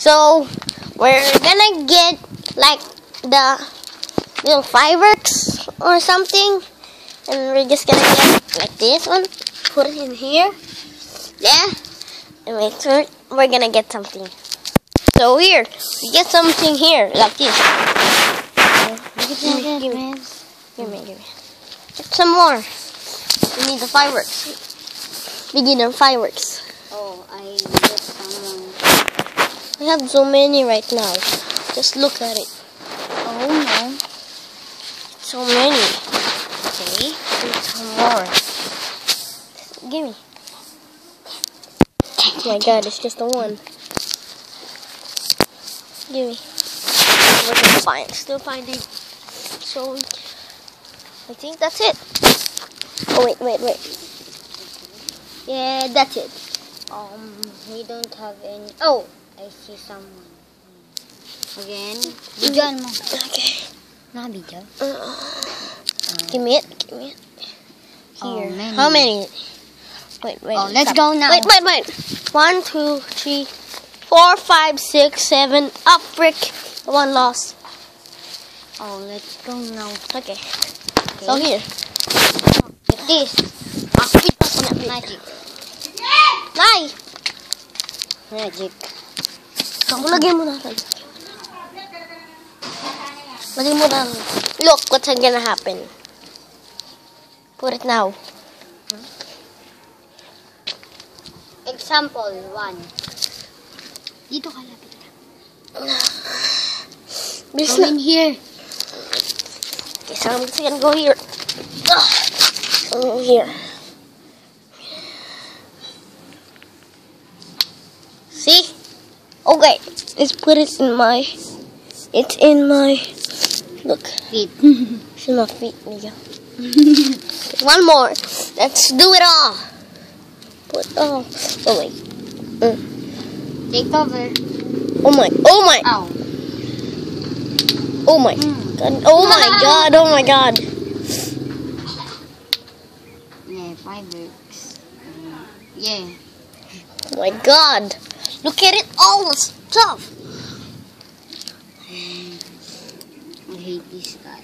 So we're gonna get like the little fireworks or something, and we're just gonna get like this one, put it in here, yeah, and we're gonna get something. So here, we get something here like this. Give me. Get some more. We need the fireworks. Begin the fireworks. Oh, I get someone. We have so many right now. Just look at it. Oh no. So many. Okay, need some more. Give me. Oh my god, it's just the one. Give me. We're gonna still finding. So, I think that's it. Oh, wait. Yeah, that's it. We don't have any. Oh, I see someone. Again. Bidyan mo. Okay. Nabidyan? Give me it. Here. Oh, many. How many? Wait. Oh, let's go now. Wait. 1, 2, 3, 4, 5, 6, 7. Up, Rick. The one lost. Oh, let's go now. Okay. So here. Get this. Magic. Nay! Magic. Lagyan mo natin. Look what's gonna happen. Put it now. Example 1. Dito ka lapit. Bilis Go na. in here. Okay, so I'm just gonna go here. Here. See? Okay, let's put it in my. It's in my. Look. Feet. It's in my feet, Miguel. One more. Let's do it all. Oh wait. Take over. Oh my. Ow. Oh my god. Oh my god. Yeah, fireworks. Yeah. Oh my god. Look at it, all the stuff. I hate this guy.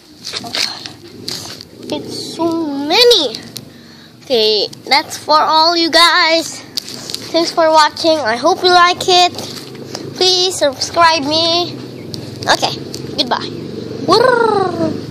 It's so many. Okay, that's for all you guys. Thanks for watching. I hope you like it. Please subscribe me. Okay, goodbye.